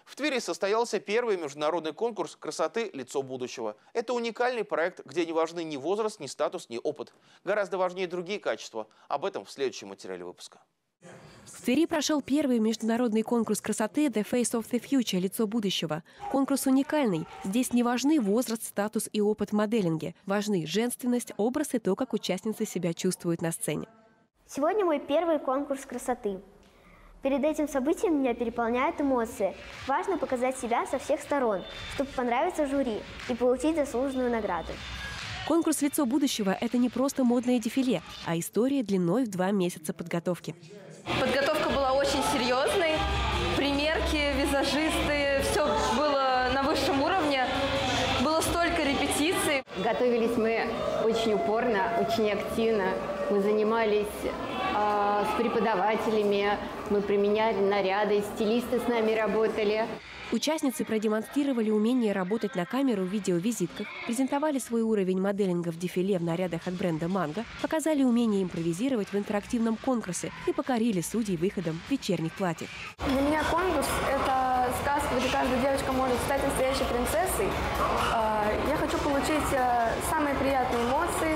В Твери состоялся первый международный конкурс красоты «Лицо будущего». Это уникальный проект, где не важны ни возраст, ни статус, ни опыт. Гораздо важнее другие качества. Об этом в следующем материале выпуска. В Твери прошел первый международный конкурс красоты «The Face of the Future» – «Лицо будущего». Конкурс уникальный. Здесь не важны возраст, статус и опыт в моделинге. Важны женственность, образ и то, как участницы себя чувствуют на сцене. Сегодня мой первый конкурс красоты. Перед этим событием меня переполняют эмоции. Важно показать себя со всех сторон, чтобы понравиться жюри и получить заслуженную награду. Конкурс «Лицо будущего» – это не просто модное дефиле, а история длиной в 2 месяца подготовки. Подготовка была очень серьезной. Примерки, визажисты, все было на высшем уровне. Было столько репетиций. Готовились мы очень упорно, очень активно. Мы занимались с преподавателями, мы применяли наряды, стилисты с нами работали. Участницы продемонстрировали умение работать на камеру в видеовизитках, презентовали свой уровень моделинга в дефиле в нарядах от бренда «Манго», показали умение импровизировать в интерактивном конкурсе и покорили судей выходом в вечерних платьях. Для меня конкурс – это сказка, где каждая девочка может стать настоящей принцессой. Я хочу получить самые приятные эмоции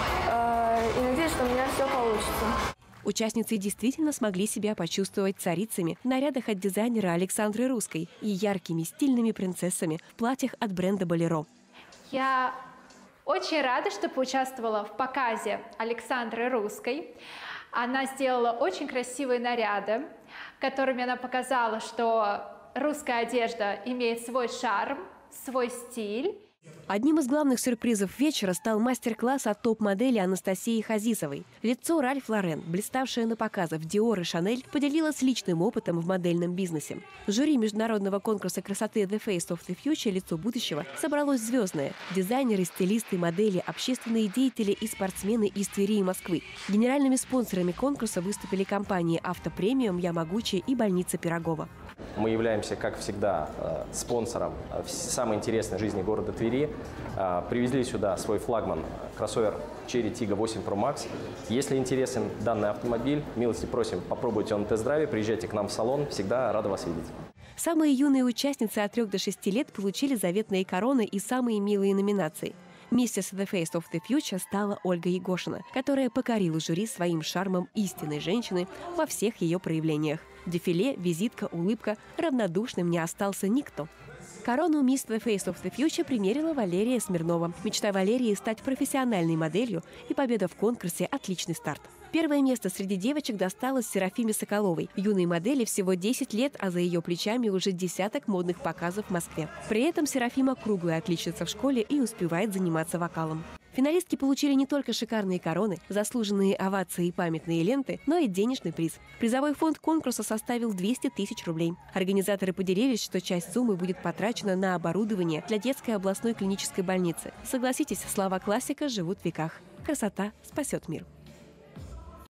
и надеюсь, что у меня все получится. Участницы действительно смогли себя почувствовать царицами в нарядах от дизайнера Александры Русской и яркими стильными принцессами в платьях от бренда «Болеро». Я очень рада, что поучаствовала в показе Александры Русской. Она сделала очень красивые наряды, которыми она показала, что русская одежда имеет свой шарм, свой стиль. Одним из главных сюрпризов вечера стал мастер-класс от топ-модели Анастасии Хазизовой. Лицо Ральф Лорен, блиставшее на показах Dior и Chanel, поделилась личным опытом в модельном бизнесе. Жюри международного конкурса красоты «The Face of the Future» – «Лицо будущего» собралось звездное. Дизайнеры, стилисты, модели, общественные деятели и спортсмены из Твери и Москвы. Генеральными спонсорами конкурса выступили компании «Автопремиум», «Ямагучи» и больница Пирогова. Мы являемся, как всегда, спонсором самой интересной жизни города Твери. Привезли сюда свой флагман кроссовер Chery Tiggo 8 Pro Max. Если интересен данный автомобиль, милости просим, попробуйте он на тест-драйве, приезжайте к нам в салон, всегда рада вас видеть. Самые юные участницы от 3 до 6 лет получили заветные короны и самые милые номинации. Миссис The Face of the Future стала Ольга Егошина, которая покорила жюри своим шармом истинной женщины во всех ее проявлениях. В дефиле, визитка, улыбка, равнодушным не остался никто. Корону Miss The Face of the Future примерила Валерия Смирнова. Мечта Валерии – стать профессиональной моделью, и победа в конкурсе – отличный старт. Первое место среди девочек досталось Серафиме Соколовой. Юной модели всего 10 лет, а за ее плечами уже десяток модных показов в Москве. При этом Серафима круглая отличница в школе и успевает заниматься вокалом. Финалистки получили не только шикарные короны, заслуженные овации и памятные ленты, но и денежный приз. Призовой фонд конкурса составил 200 тысяч рублей. Организаторы поделились, что часть суммы будет потрачена на оборудование для детской областной клинической больницы. Согласитесь, слова классика живут в веках. Красота спасет мир.